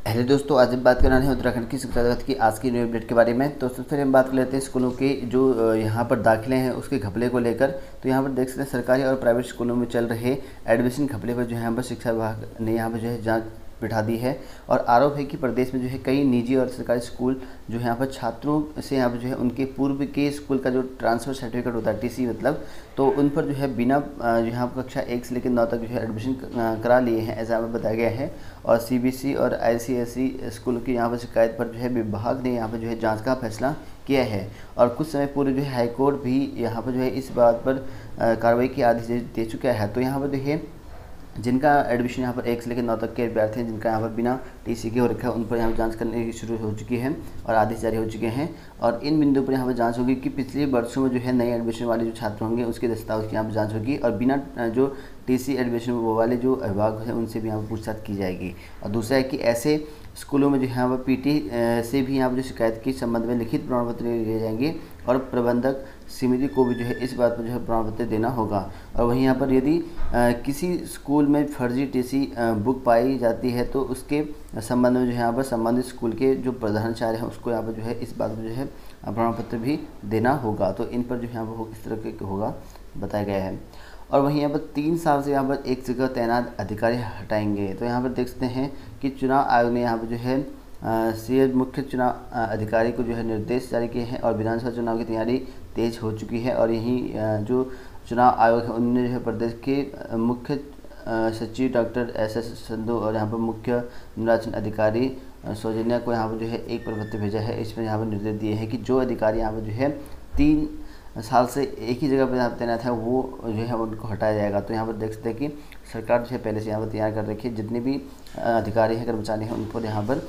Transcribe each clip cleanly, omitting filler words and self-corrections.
Hello दोस्तों, आज हम बात करना है उत्तराखंड की शिक्षा जगत की आज की न्यू अपडेट के बारे में। तो सबसे पहले हम बात कर लेते हैं स्कूलों के जो यहाँ पर दाखिले हैं उसके घपले को लेकर। तो यहाँ पर देख सकते हैं सरकारी और प्राइवेट स्कूलों में चल रहे एडमिशन घपले पर जो है यहाँ पर शिक्षा विभाग ने यहाँ पर जो है जांच बिठा दी है। और आरोप है कि प्रदेश में जो है कई निजी और सरकारी स्कूल जो है यहाँ पर छात्रों से यहाँ पर जो है उनके पूर्व के स्कूल का जो ट्रांसफ़र सर्टिफिकेट होता है टीसी मतलब, तो उन पर जो है बिना जो यहाँ पर कक्षा 1 से लेकर 9 तक जो है एडमिशन करा लिए हैं, ऐसा हमें बताया गया है। और सीबीएसई और आईसीएसई स्कूल की यहाँ पर शिकायत पर जो है विभाग ने यहाँ पर जो है जांच का फैसला किया है। और कुछ समय पूर्व जो है हाईकोर्ट भी यहाँ पर जो है इस बात पर कार्रवाई की आदेश दे चुका है। तो यहाँ पर देखिए जिनका एडमिशन यहाँ पर 1 से लेकर 9 तक के अभ्यर्थी हैं जिनका यहाँ पर बिना टीसी के हो रखा है, उन पर यहाँ पर जांच करने की शुरू हो चुकी है और आदेश जारी हो चुके हैं। और इन बिंदुओं पर यहाँ पर जांच होगी कि पिछले वर्षों में जो है नए एडमिशन वाले जो छात्र होंगे उसके दस्तावेज की यहाँ पर जांच होगी। और बिना जो टीसी एडमिशन वाले जो अभिभावक हैं उनसे भी यहाँ पर पूछताछ की जाएगी। और दूसरा है कि ऐसे स्कूलों में जो है यहाँ पर पीटी से भी यहाँ पर जो शिकायत के संबंध में लिखित प्रमाण पत्र लिए जाएंगे और प्रबंधक समिति को भी जो है इस बात पर जो है प्रमाण पत्र देना होगा। और वहीं यहाँ पर यदि किसी स्कूल में फर्जी टीसी बुक पाई जाती है तो उसके संबंध में जो है यहाँ पर संबंधित स्कूल के जो प्रधानाचार्य हैं उसको यहाँ पर जो है इस बात पर जो है प्रमाण पत्र भी देना होगा। तो इन पर जो है यहाँ पर इस तरह के होगा बताया गया है। और वहीं यहाँ पर 3 साल से यहाँ पर एक जगह तैनात अधिकारी हटाएंगे। तो यहाँ पर देख सकते हैं कि चुनाव आयोग ने यहाँ पर जो है सीएम मुख्य चुनाव अधिकारी को जो है निर्देश जारी किए हैं और विधानसभा चुनाव की तैयारी तेज हो चुकी है। और यहीं जो चुनाव आयोग है उन्होंने जो है प्रदेश के मुख्य सचिव डॉक्टर एस संधू और यहाँ पर मुख्य निर्वाचन अधिकारी सौजन्या को यहाँ पर जो है एक प्रपत्र भेजा है। इसमें यहाँ पर निर्देश दिए हैं कि जो अधिकारी यहाँ पर जो है 3 साल से एक ही जगह पर तैनात है वो जो है उनको हटाया जाएगा। तो यहाँ पर देख सकते हैं कि सरकार जो है पहले से यहाँ पर तैयार कर रखी है, जितने भी अधिकारी हैं कर्मचारी हैं उन पर यहाँ पर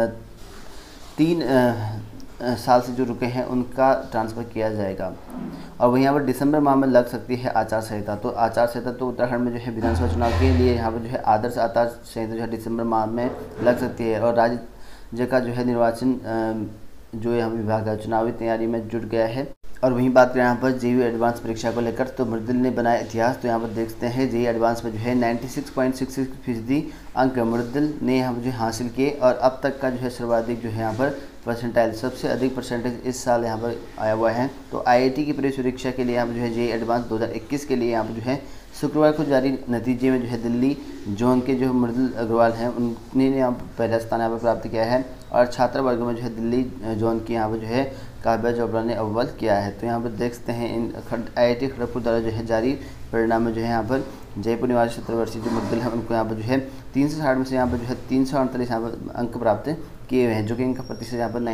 3 साल से जो रुके हैं उनका ट्रांसफ़र किया जाएगा। और वहीं यहाँ पर दिसंबर माह में लग सकती है आचार संहिता। तो आचार संहिता तो उत्तराखंड में जो है विधानसभा चुनाव के लिए यहाँ पर जो है आदर्श आचार संहिता जो है दिसंबर माह में लग सकती है। और राज्य का जो है निर्वाचन जो यहाँ विभाग है चुनावी तैयारी में जुट गया है। और वहीं बात करें यहाँ पर जेईई एडवांस परीक्षा को लेकर तो मृदुल ने बनाया इतिहास। तो यहाँ पर देखते हैं जेईई एडवांस में जो है 96.66% अंक मृदुल ने यहाँ पर जो हासिल किए और अब तक का जो है सर्वाधिक जो है यहाँ पर परसेंटाइल सबसे अधिक परसेंटेज इस साल यहाँ पर आया हुआ है। तो आईआईटी की प्रवेश परीक्षा के लिए यहाँ पर जो है जेईई एडवांस 2021 के लिए यहाँ पर जो है शुक्रवार को जारी नतीजे में जो है दिल्ली जोन के जो मृदुल अग्रवाल हैं उन्होंने यहाँ पर पहला स्थान यहाँ पर प्राप्त किया है। और छात्र वर्ग में जो है दिल्ली जोन के यहाँ पर जो है काव्या चोपड़ा ने अव्वल किया है। तो यहाँ पर देख सकते हैं इन आईआईटी खड़गपुर द्वारा जो है जारी परिणाम में जो है यहाँ पर जयपुर निवासी 17 वर्षीय जो मृदुल है उनको यहाँ पर जो है 360 में से यहाँ पर जो है 348 यहाँ पर अंक प्राप्त किए हुए हैं, जो कि इनका प्रतिशत यहाँ पर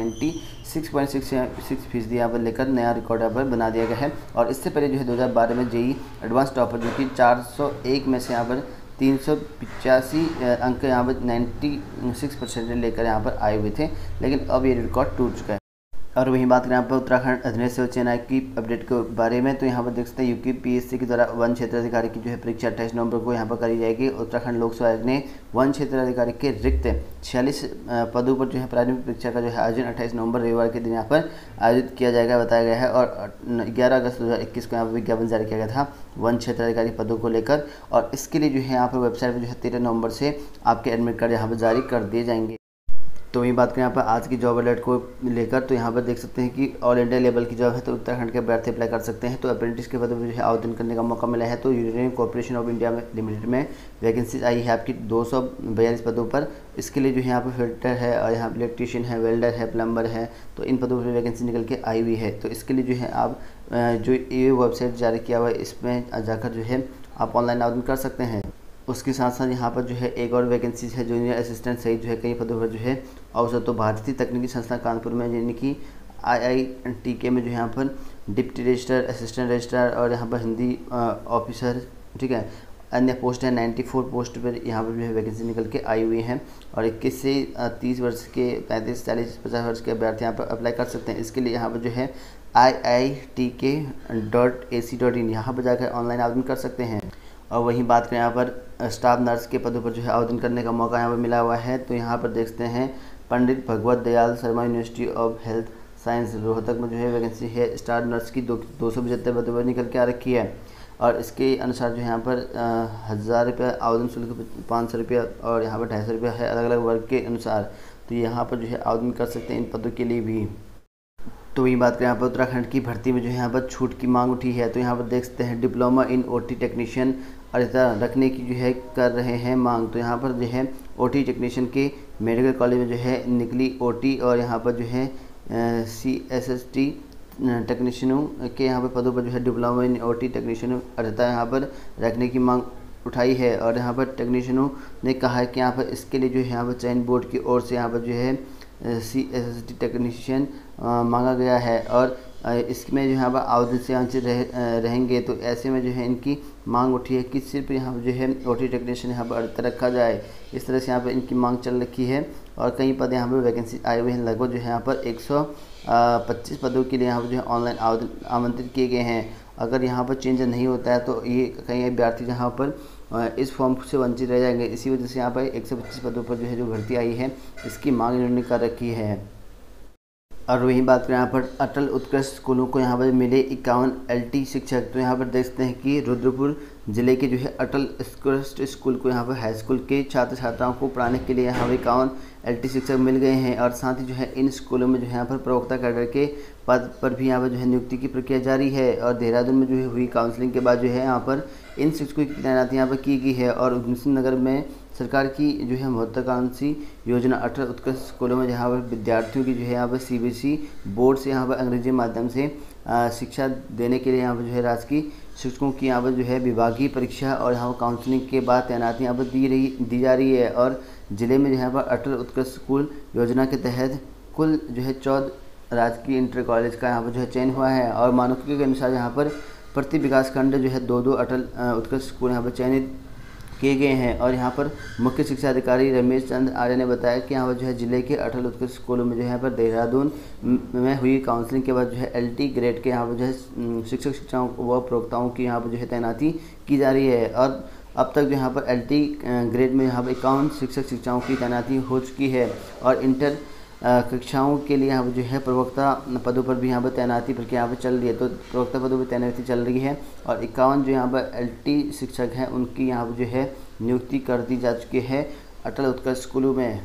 96.66% यहाँ पर लेकर नया रिकॉर्ड यहाँ पर बना दिया गया है। और इससे पहले जो है 2012 में जेईई एडवांस टॉपर जो कि 401 में से यहाँ पर 385 अंक यहाँ पर 96% लेकर यहाँ पर आए हुए थे, लेकिन अब ये रिकॉर्ड टूट चुका है। और वहीं बात करें यहाँ पर उत्तराखंड अधीनस्थ सेवा चयन आयोग की अपडेट के बारे में तो यहाँ पर देख सकते हैं यूपीपीएससी के द्वारा वन क्षेत्राधिकारी की जो है परीक्षा 28 नवंबर को यहाँ पर करी जाएगी। उत्तराखंड लोक सेवा आयोग ने वन क्षेत्राधिकारी के रिक्त 46 पदों पर जो है प्रारंभिक परीक्षा का जो है आयोजन 28 नवंबर रविवार के दिन यहाँ पर आयोजित किया जाएगा बताया गया है। और 11 अगस्त 2021 को यहाँ पर विज्ञापन जारी किया गया था वन क्षेत्राधिकारी पदों को लेकर। और इसके लिए जो है यहाँ पर वेबसाइट पर जो है 13 नवंबर से आपके एडमिट कार्ड यहाँ पर जारी कर दिए जाएंगे। तो वहीं बात करें यहाँ पर आज की जॉब अलर्ट को लेकर तो यहाँ पर देख सकते हैं कि ऑल इंडिया लेवल की जॉब है तो उत्तराखंड के अभ्यर्थी अप्लाई कर सकते हैं। तो अप्रेंटिस के पदों पर जो है आवेदन करने का मौका मिला है। तो यूनियन कॉर्पोरेशन ऑफ इंडिया में लिमिटेड में वैकेंसीज आई है आपकी 242 पदों पर। इसके लिए जो है यहाँ पर फिल्टर है और यहाँ पर इलेक्ट्रीशियन है, वेल्डर है, प्लम्बर है, तो इन पदों पर वैकेंसी निकल के आई हुई है। तो इसके लिए जो है आप जो ये वेबसाइट जारी किया हुआ है इसमें जाकर जो है आप ऑनलाइन आवेदन कर सकते हैं। उसके साथ साथ यहाँ पर जो है एक और वैकेंसीज है जूनियर असिस्टेंट सहित जो है कई पदों पर जो है अवसर। तो भारतीय तकनीकी संस्थान कानपुर में यानी कि IITK में जो है यहाँ पर डिप्टी रजिस्ट्रार, असिस्टेंट रजिस्ट्रार और यहाँ पर हिंदी ऑफिसर, ठीक है, अन्य पोस्ट है 94 पोस्ट पर यहाँ पर जो है वैकेंसी निकल के आई हुई हैं। और 21 से 30 वर्ष के 35, 40, 50 वर्ष के अभ्यर्थी यहाँ पर अप्लाई कर सकते हैं। इसके लिए यहाँ पर जो है iitk.ac.in यहाँ पर जाकर ऑनलाइन आवेदन कर सकते हैं। और वहीं बात करें यहाँ पर स्टाफ नर्स के पदों पर जो है आवेदन करने का मौका यहाँ पर मिला हुआ है। तो यहाँ पर देखते हैं Pandit Bhagwat Dayal Sharma university of health science Rohtak में जो है वैकेंसी है स्टाफ नर्स की 275 पदों पर निकल के आ रखी है। और इसके अनुसार जो यहाँ पर 1000 रुपया आवेदन शुल्क, 500 रुपया और यहाँ पर 250 रुपया है अलग अलग वर्ग के अनुसार। तो यहाँ पर जो है आवेदन कर सकते हैं इन पदों के लिए भी। तो वही बात करें यहाँ पर उत्तराखंड की भर्ती में जो है यहाँ पर छूट की मांग उठी है। तो यहाँ पर देख सकते हैं डिप्लोमा इन ओटी टेक्नीशियन अर्हता रखने की जो है कर रहे हैं मांग। तो यहाँ पर जो है ओटी टेक्नीशियन के मेडिकल कॉलेज में जो है निकली ओटी और यहाँ पर जो है CSST टेक्नीशियनों के यहाँ पर पदों पर जो है डिप्लोमा इन ओटी टेक्नीशियन अर्हता यहाँ पर रखने की मांग उठाई है। और यहाँ पर टेक्नीशियनों ने कहा है कि यहाँ पर इसके लिए जो है यहाँ पर चयन बोर्ड की ओर से यहाँ पर जो है CSST टेक्नीशियन मांगा गया है और इसमें जो यहाँ पर आवेदन से वंचित रहेंगे। तो ऐसे में जो है इनकी मांग उठी है कि सिर्फ यहाँ पर जो है ओटी टेक्नीशियन यहाँ पर अर्हता रखा जाए। इस तरह से यहाँ पर इनकी मांग चल रखी है और कई पद यहाँ पर वैकेंसी आए हुए हैं। लगभग जो है यहाँ पर 125 पदों के लिए यहाँ पर जो है ऑनलाइन आवेदन आमंत्रित किए गए हैं। अगर यहाँ पर चेंज नहीं होता है तो ये कई अभ्यर्थी जहाँ पर इस फॉर्म से वंचित रह जाएंगे। इसी वजह से यहाँ पर 125 पदों पर जो है जो भर्ती आई है इसकी मांग इन्होंने कर रखी है। और वही बात करें यहाँ पर अटल उत्कृष्ट स्कूलों को यहाँ पर मिले 51 LT शिक्षक। तो यहाँ पर देखते हैं कि रुद्रपुर जिले के जो है अटल उत्कृष्ट स्कूल को यहाँ पर हाई स्कूल के छात्र छात्राओं को पढ़ाने के लिए यहाँ पर 51 LT शिक्षक मिल गए हैं। और साथ ही जो है इन स्कूलों में जो है यहाँ पर प्रवक्ता कैडर के पद पर भी यहाँ पर जो है नियुक्ति की प्रक्रिया जारी है। और देहरादून में जो है हुई काउंसलिंग के बाद जो है यहाँ पर इन शिक्षकों की तैनाती यहाँ पर की गई है। और उधमसिंह नगर में सरकार की जो है महत्वाकांक्षी योजना अटल उत्कृष्ट स्कूलों में जहाँ पर विद्यार्थियों की जो है यहाँ पर CBSE बोर्ड से यहाँ पर अंग्रेजी माध्यम से शिक्षा देने के लिए यहाँ पर जो है राजकीय शिक्षकों की यहाँ पर जो है विभागीय परीक्षा और यहाँ पर काउंसलिंग के बाद तैनाती यहाँ पर दी जा रही है। और ज़िले में जो है यहाँ पर अटल उत्कृष्ट स्कूल योजना के तहत कुल जो है 14 राजकीय इंटर कॉलेज का यहाँ पर जो है चयन हुआ है। और मानकों के अनुसार यहाँ पर प्रति विकासखंड जो है 2-2 अटल उत्कृष्ट स्कूल यहाँ पर चयनित किए गए हैं। और यहाँ पर मुख्य शिक्षा अधिकारी रमेश चंद्र आर्य ने बताया कि यहाँ पर जो है जिले के अटल उत्कृष्ट स्कूलों में जो है यहाँ पर देहरादून में हुई काउंसलिंग के बाद जो है LT ग्रेड के यहाँ पर जो है शिक्षक शिक्षाओं व प्रवक्ताओं की यहाँ पर जो है तैनाती की जा रही है। और अब तक जो यहाँ पर LT ग्रेड में यहाँ पर 51 शिक्षक शिक्षाओं की तैनाती हो चुकी है। और इंटर कक्षाओं के लिए यहाँ पर जो है प्रवक्ता पदों पर भी यहाँ पर तैनाती प्रक्रिया यहाँ पर चल रही है। तो प्रवक्ता पदों पर तैनाती चल रही है और 51 जो यहाँ पर LT शिक्षक हैं उनकी यहाँ पर जो है नियुक्ति कर दी जा चुकी है अटल उत्कृष्ट स्कूलों में।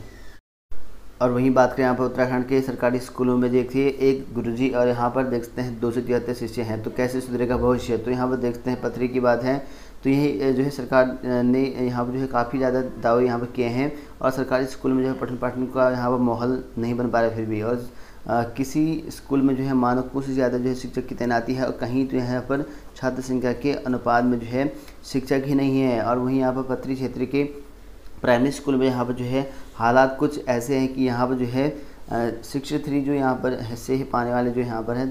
और वहीं बात करें यहाँ पर उत्तराखंड के सरकारी स्कूलों में देखिए एक गुरुजी और यहाँ पर देखते हैं 273 शिष्य हैं। तो कैसे सुधरेगा भविष्य। तो यहाँ पर देखते हैं पत्री की बात है। तो यही जो है सरकार ने यहाँ पर जो है काफ़ी ज़्यादा दावे यहाँ पर किए हैं और सरकारी स्कूल में जो है पठन पाठन का यहाँ पर माहौल नहीं बन पा रहा फिर भी। और किसी स्कूल में जो है मानकों से ज़्यादा जो है शिक्षक की तैनाती है और कहीं तो यहाँ पर छात्र संख्या के अनुपात में जो है शिक्षक ही नहीं है। और वहीं यहाँ पर पत्री क्षेत्र के प्राइमरी स्कूल में यहाँ पर जो है हालात कुछ ऐसे हैं कि यहाँ पर जो है शिक्षक 3 जो यहाँ पर हिस्से पाने वाले जो यहाँ पर है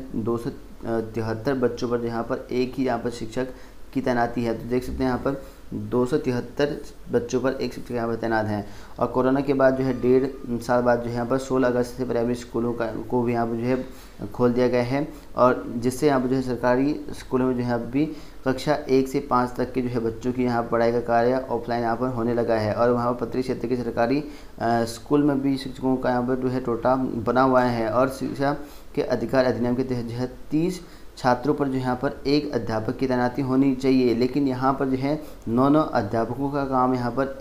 273 बच्चों पर यहाँ पर एक ही यहाँ पर शिक्षक की तैनाती है। तो देख सकते हैं यहाँ पर 273 बच्चों पर एक शिक्षक यहाँ पर तैनात हैं। और कोरोना के बाद जो है 1.5 साल बाद जो है यहाँ पर 16 अगस्त से प्राइमरी स्कूलों को भी यहाँ पर जो है खोल दिया गया है। और जिससे यहाँ पर जो है सरकारी स्कूलों में जो है अभी कक्षा 1 से 5 तक के जो है बच्चों की यहाँ पढ़ाई का कार्य ऑफलाइन यहाँ पर होने लगा है। और वहाँ पर पत्री क्षेत्र के सरकारी स्कूल में भी शिक्षकों का यहाँ पर जो है टोटा बना हुआ है। और शिक्षा के अधिकार अधिनियम के तहत जो है 30 छात्रों पर जो यहाँ पर एक अध्यापक की तैनाती होनी चाहिए। लेकिन यहाँ पर जो है 9 अध्यापकों का काम यहाँ पर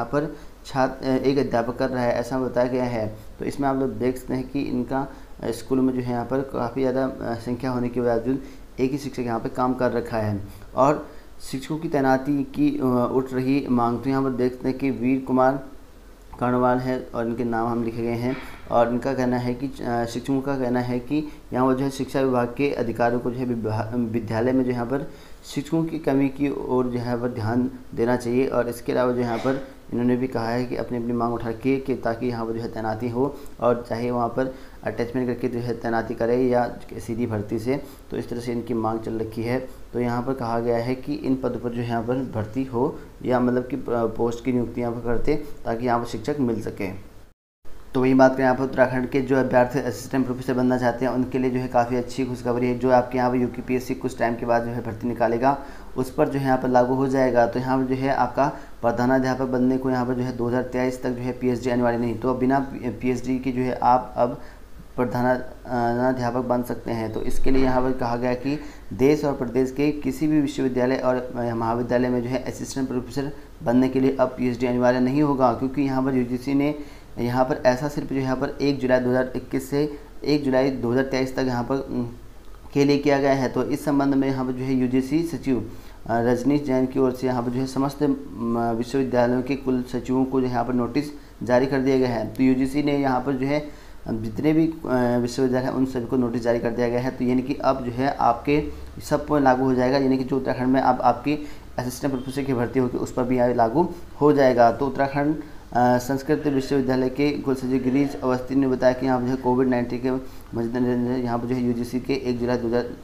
एक अध्यापक कर रहा है, ऐसा बताया गया है। तो इसमें आप लोग देख सकते हैं कि इनका स्कूल में जो है यहाँ पर काफ़ी ज़्यादा संख्या होने के बावजूद एक ही शिक्षक यहाँ पर काम कर रखा है। और शिक्षकों की तैनाती की उठ रही मांग। तो यहाँ पर देखते हैं कि वीर कुमार कर्णवाल है और इनके नाम हम लिखे गए हैं। और इनका कहना है कि शिक्षकों का कहना है कि यहाँ पर जो है शिक्षा विभाग के अधिकारियों को जो है विद्यालय में जो यहाँ पर शिक्षकों की कमी की ओर जो है पर ध्यान देना चाहिए। और इसके अलावा जो यहाँ पर इन्होंने भी कहा है कि अपनी अपनी मांग उठा के कि ताकि यहाँ पर जो है तैनाती हो और चाहे वहाँ पर अटैचमेंट करके जो है तैनाती करे या सीधी भर्ती से। तो इस तरह से इनकी मांग चल रखी है। तो यहाँ पर कहा गया है कि इन पदों पर जो है यहाँ पर भर्ती हो या मतलब कि पोस्ट की नियुक्ति यहाँ पर करते ताकि यहाँ पर शिक्षक मिल सके। तो वही बात करें यहाँ पर उत्तराखंड के जो अभ्यर्थी असिस्टेंट प्रोफेसर बनना चाहते हैं उनके लिए जो है काफ़ी अच्छी खुशखबरी है। जो आपके यहाँ पर UPSC कुछ टाइम के बाद जो है भर्ती निकालेगा उस पर जो है यहाँ पर लागू हो जाएगा। तो यहाँ पर जो है आपका प्रधानाध्यापक बनने को यहाँ पर जो है 2023 तक जो है PhD अनिवार्य नहीं। तो बिना PhD की जो है आप अब प्रधानाध्यापक बन सकते हैं। तो इसके लिए यहाँ पर कहा गया कि देश और प्रदेश के किसी भी विश्वविद्यालय और महाविद्यालय में जो है असिस्टेंट प्रोफेसर बनने के लिए अब पीएचडी अनिवार्य नहीं होगा, क्योंकि यहाँ पर यूजीसी ने यहाँ पर ऐसा सिर्फ जो यहाँ पर 1 जुलाई 2021 से 1 जुलाई 2023 तक यहाँ पर के लिए किया गया है। तो इस संबंध में यहाँ पर जो है यूजीसी सचिव रजनीश जैन की ओर से यहाँ पर जो है समस्त विश्वविद्यालयों के कुल सचिवों को जो यहाँ पर नोटिस जारी कर दिया गया है। तो यूजीसी ने यहाँ पर जो है जितने भी विश्वविद्यालय हैं उन सभी को नोटिस जारी कर दिया गया है। तो यानी कि अब जो है आपके सब पर लागू हो जाएगा, यानी कि जो उत्तराखंड में अब आपकी असिस्टेंट प्रोफेसर की भर्ती होगी उस पर भी लागू हो जाएगा। तो उत्तराखंड संस्कृत विश्वविद्यालय के कुलसचिव गिरीश अवस्थी ने बताया कि यहाँ पर जो है कोविड-19 के मद्देनजर यहाँ पर जो है यूजीसी के 1 जुलाई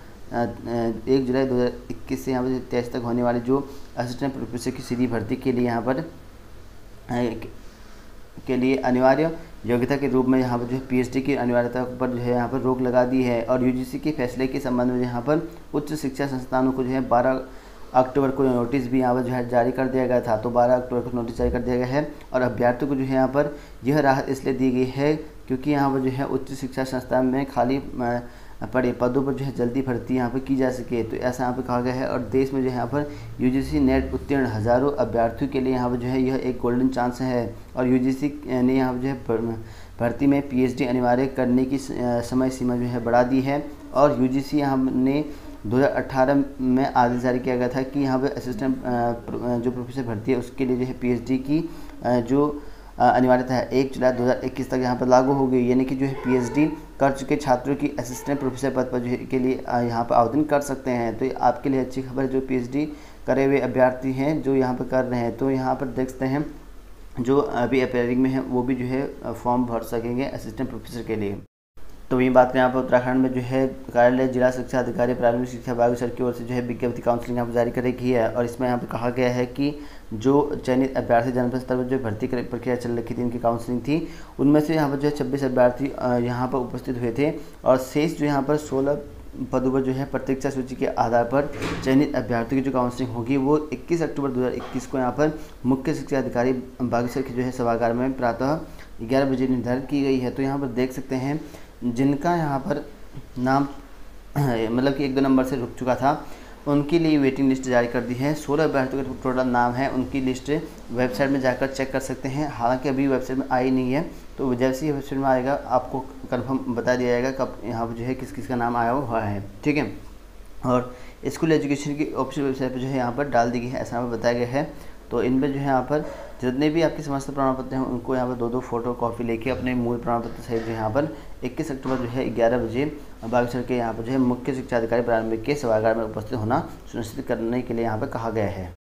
2021 से यहाँ पर 23 तक होने वाली जो असिस्टेंट प्रोफेसर की सीधी भर्ती के लिए यहाँ पर के लिए अनिवार्य योग्यता के रूप में यहाँ पर जो है पीएचडी की अनिवार्यता पर जो है यहाँ पर रोक लगा दी है। और यूजीसी के फैसले के संबंध में यहाँ पर उच्च शिक्षा संस्थानों को जो है 12 अक्टूबर को नोटिस भी यहाँ पर जो है जारी कर दिया गया था। तो 12 अक्टूबर को नोटिस जारी कर दिया गया है और अभ्यर्थियों को जो है यहाँ पर यह राहत इसलिए दी गई है क्योंकि यहाँ पर जो है उच्च शिक्षा संस्थान में खाली पड़े पदों पर जो है जल्दी भर्ती यहाँ पर की जा सके। तो ऐसा यहाँ पर कहा गया है और देश में जो है यहाँ पर यूजीसी नेट उत्तीर्ण हज़ारों अभ्यर्थियों के लिए यहाँ पर जो है यह एक गोल्डन चांस है। और यूजीसी ने यहाँ पर जो है भर्ती में पीएचडी अनिवार्य करने की समय सीमा जो है बढ़ा दी है। और यूजीसी यहाँ ने 2018 में आदेश जारी किया गया था कि यहाँ पर असिस्टेंट जो प्रोफेसर भर्ती है उसके लिए जो है पीएचडी की जो अनिवार्यता है 1 जुलाई 2021 तक यहाँ पर लागू हो गई, यानी कि जो है पीएचडी कर चुके छात्रों की असिस्टेंट प्रोफेसर पद पर जो है के लिए यहाँ पर आवेदन कर सकते हैं। तो आपके लिए अच्छी खबर है जो पीएचडी करे हुए अभ्यर्थी हैं जो यहाँ पर कर रहे हैं। तो यहाँ पर देखते हैं जो अभी अपेयरिंग में है वो भी जो है फॉर्म भर सकेंगे असिस्टेंट प्रोफेसर के लिए। तो वही बात करें यहाँ पर उत्तराखंड में जो है कार्यालय जिला शिक्षा अधिकारी प्राथमिक शिक्षा बागेश्वर की ओर से जो है विज्ञप्ति काउंसलिंग यहाँ पर जारी करी गई है। और इसमें यहाँ पर कहा गया है कि जो चयनित अभ्यर्थी जनपद स्तर पर जो भर्ती प्रक्रिया चल रही थी, इनकी काउंसलिंग थी, उनमें से यहाँ पर जो है 26 अभ्यर्थी यहाँ पर उपस्थित हुए थे और शेष जो यहाँ पर 16 पदों पर जो है प्रतीक्षा सूची के आधार पर चयनित अभ्यर्थियों की जो काउंसलिंग होगी वो 21 अक्टूबर 2021 को यहाँ पर मुख्य शिक्षा अधिकारी बागेश्वर के जो है सभागार में प्रातः 11 बजे निर्धारित की गई है। तो यहाँ पर देख सकते हैं जिनका यहाँ पर नाम मतलब कि 1-2 नंबर से रुक चुका था उनके लिए वेटिंग लिस्ट जारी कर दी है। 16 अभ्यर्थियों का टोटल नाम है, उनकी लिस्ट वेबसाइट में जाकर चेक कर सकते हैं। हालांकि अभी वेबसाइट में आई नहीं है, तो जैसे ही वेबसाइट में आएगा आपको कंफर्म बता दिया जाएगा कब यहाँ पर जो है किस किस का नाम आया हुआ है, ठीक है। और स्कूल एजुकेशन की ऑफिशियल वेबसाइट पर जो है यहाँ पर डाल दी गई है, ऐसा यहाँ पर बताया गया है। तो इन पर जो है यहाँ पर जितने भी आपके समस्त प्रमाण पत्र हैं उनको यहाँ पर 2-2 फोटो कॉपी लेके अपने मूल प्रमाण पत्र सहित जो यहाँ पर 21 अक्टूबर जो है 11 बजे बागेश्वर के यहाँ पर जो है मुख्य शिक्षा अधिकारी प्रारंभिक के सभागार में उपस्थित होना सुनिश्चित करने के लिए यहाँ पर कहा गया है।